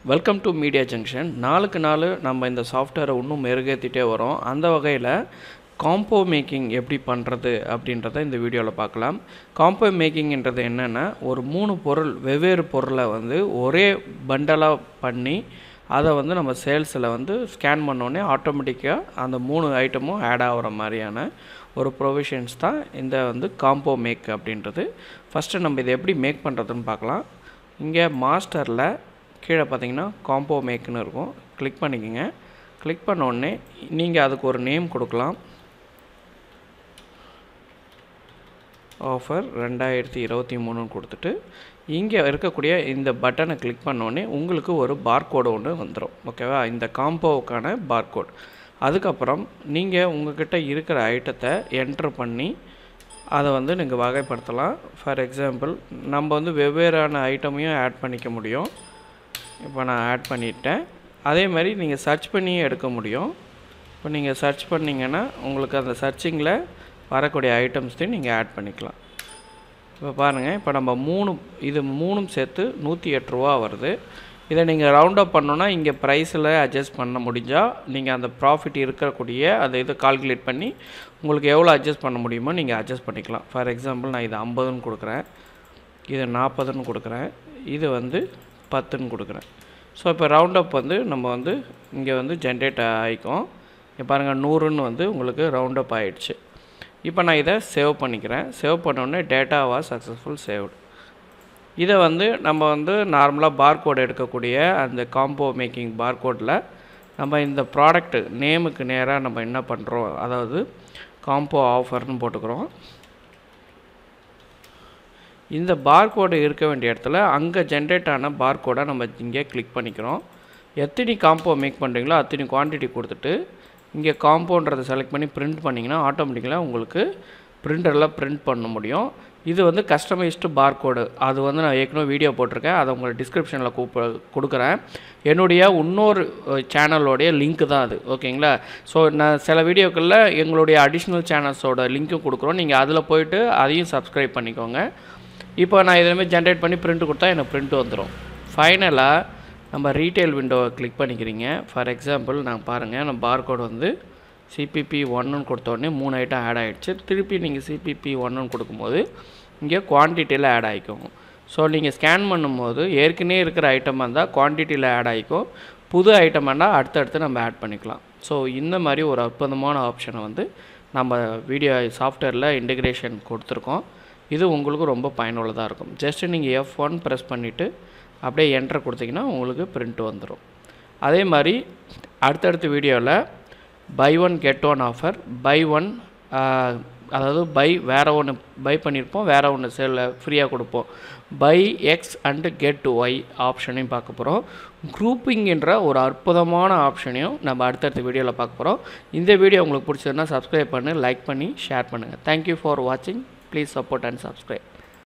Welcome to media junction. நாளுக்கு நாள் நம்ம இந்த சாஃப்ட்வேரை இன்னும் மெருகேற்றிட்டே வரோம். அந்த வகையில் காம்போ மேக்கிங் எப்படி பண்ணுறது அப்படின்றத இந்த வீடியோவில் பார்க்கலாம். காம்போ மேக்கிங்கிறது என்னென்னா, ஒரு 3 பொருள் வெவ்வேறு பொருளை ஒரே பண்டலாக பண்ணி அதை நம்ம சேல்ஸில் ஸ்கேன் பண்ணோடனே ஆட்டோமேட்டிக்காக அந்த 3 ஐட்டமும் ஆட் ஆகிற மாதிரியான ஒரு ப்ரொவிஷன்ஸ் தான் இந்த காம்போ மேக் அப்படின்றது. ஃபஸ்ட்டு நம்ம இதை எப்படி மேக் பண்ணுறதுன்னு பார்க்கலாம். இங்கே மாஸ்டரில் கீழே பார்த்தீங்கன்னா காம்போ மேக்னு இருக்கும். கிளிக் பண்ணிக்கோங்க. கிளிக் பண்ண உடனே நீங்கள் அதுக்கு ஒரு நேம் கொடுக்கலாம். ஆஃபர் 2023 கொடுத்துட்டு இங்கே இருக்கக்கூடிய இந்த பட்டனை கிளிக் பண்ணோடனே உங்களுக்கு ஒரு பார்கோடு ஒன்று வந்துடும். ஓகேவா? இந்த காம்போவுக்கான பார்கோட். அதுக்கப்புறம் நீங்கள் உங்கள்கிட்ட இருக்கிற ஐட்டத்தை என்ட்ரு பண்ணி அதை நீங்கள் வகைப்படுத்தலாம். ஃபார் எக்ஸாம்பிள் நம்ம வெவ்வேறான ஐட்டமையும் ஆட் பண்ணிக்க முடியும். இப்போ நான் ஆட் பண்ணிட்டேன். அதே மாதிரி நீங்கள் சர்ச் பண்ணியே எடுக்க முடியும். இப்போ நீங்கள் சர்ச் பண்ணிங்கன்னா உங்களுக்கு அந்த சர்ச்சிங்கில் வரக்கூடிய ஐட்டம்ஸையும் நீங்கள் ஆட் பண்ணிக்கலாம். இப்போ பாருங்கள், இப்போ நம்ம 3 சேர்த்து 108 ரூபா வருது. இதை நீங்கள் ரவுண்ட் அப் பண்ணோன்னா இங்கே ப்ரைஸில் அட்ஜஸ்ட் பண்ண முடிஞ்சால் நீங்கள் அந்த ப்ராஃபிட் இருக்கக்கூடிய அந்த இதை கால்குலேட் பண்ணி உங்களுக்கு எவ்வளோ அட்ஜஸ்ட் பண்ண முடியுமோ நீங்கள் அட்ஜஸ்ட் பண்ணிக்கலாம். ஃபார் எக்ஸாம்பிள் நான் இது 50ன்னு கொடுக்குறேன், இது 40ன்னு கொடுக்குறேன், இது 10ன்னு கொடுக்குறேன். ஸோ இப்போ ரவுண்ட் அப் நம்ம இங்கே ஜென்ரேட் ஆகிக்கும். இங்கே பாருங்கள் 100ன்னு உங்களுக்கு ரவுண்ட் அப் ஆகிடுச்சு. இப்போ நான் இதை சேவ் பண்ணிக்கிறேன். சேவ் பண்ணோடனே டேட்டா வாஸ் சக்ஸஸ்ஃபுல் சேவ்டு. இதை நம்ம நார்மலாக பார்கோட் எடுக்கக்கூடிய அந்த காம்போ மேக்கிங் பார்கோடில் நம்ம இந்த ப்ராடக்ட் நேமுக்கு நேராக நம்ம என்ன பண்ணுறோம், அதாவது காம்போ ஆஃபர்னு போட்டுக்கிறோம். இந்த பார்கோடு இருக்க வேண்டிய இடத்துல அங்கே ஜென்ரேட் ஆன பார்கோடை நம்ம இங்கே கிளிக் பண்ணிக்கிறோம். எத்தனை காம்போ மேக் பண்ணுறீங்களோ அத்தனை குவான்டிட்டி கொடுத்துட்டு இங்கே காம்போன்றதை செலக்ட் பண்ணி பிரிண்ட் பண்ணிங்கன்னா ஆட்டோமேட்டிக்கலாக உங்களுக்கு பிரிண்டரில் பிரிண்ட் பண்ண முடியும். இது கஸ்டமைஸ்டு பார்கோடு. அது நான் ஏற்கனவே வீடியோ போட்டிருக்கேன். அதை உங்களுக்கு டிஸ்கிரிப்ஷனில் கொடுக்குறேன். என்னுடைய இன்னொரு சேனலோடைய லிங்க்கு தான் அது. ஓகேங்களா? ஸோ நான் சில வீடியோக்களில் எங்களுடைய அடிஷ்னல் சேனல்ஸோட லிங்க்கும் கொடுக்குறோம். நீங்கள் அதில் போய்ட்டு அதையும் சப்ஸ்கிரைப் பண்ணிக்கோங்க. இப்போ நான் இதுமாதிரி ஜென்ரேட் பண்ணி பிரிண்ட் கொடுத்தா எனக்கு பிரிண்ட் வந்துடும். ஃபைனலாக நம்ம ரீட்டைல் விண்டோவை கிளிக் பண்ணிக்கிறீங்க. ஃபார் எக்ஸாம்பிள் நான் பாருங்கள், நம்ம பார்கோடு CPP 1ன்னு கொடுத்தோடனே 3 ஐட்டம் ஆட் ஆகிடுச்சு. திருப்பி நீங்கள் CPP 1ன்னு கொடுக்கும்போது இங்கே குவான்டிட்டியில் ஆட் ஆகிக்கும். ஸோ நீங்கள் ஸ்கேன் பண்ணும்போது ஏற்கனவே இருக்கிற ஐட்டமாக இருந்தால் குவான்டிட்டியில் ஆட் ஆகிக்கும். புது ஐட்டமாக இருந்தால் அடுத்தடுத்து நம்ம ஆட் பண்ணிக்கலாம். ஸோ இந்த மாதிரி ஒரு அற்புதமான ஆப்ஷனை நம்ம வீடியோ சாஃப்ட்வேரில் இன்டெகிரேஷன் கொடுத்துருக்கோம். இது உங்களுக்கு ரொம்ப பயனுள்ளதாக இருக்கும். ஜஸ்ட்டு நீங்கள் F1 ப்ரெஸ் பண்ணிவிட்டு அப்படியே என்டர் கொடுத்தீங்கன்னா உங்களுக்கு பிரிண்ட் வந்துடும். அதே மாதிரி அடுத்தடுத்த வீடியோவில் பை 1 கெட் 1 ஆஃபர், பை 1 அதாவது வேறு ஒன்று பை பண்ணியிருப்போம், வேறு ஒன்று ஃப்ரீயாக கொடுப்போம். Buy X and get Y ஆப்ஷனையும் பார்க்க போகிறோம். குரூப்பிங் என்ற ஒரு அற்புதமான ஆப்ஷனையும் நம்ம அடுத்தடுத்த வீடியோவில் பார்க்க போகிறோம். இந்த வீடியோ உங்களுக்கு பிடிச்சதுன்னா சப்ஸ்கிரைப் பண்ணி லைக் பண்ணி ஷேர் பண்ணுங்கள். தேங்க்யூ ஃபார் வாட்சிங். Please support and subscribe.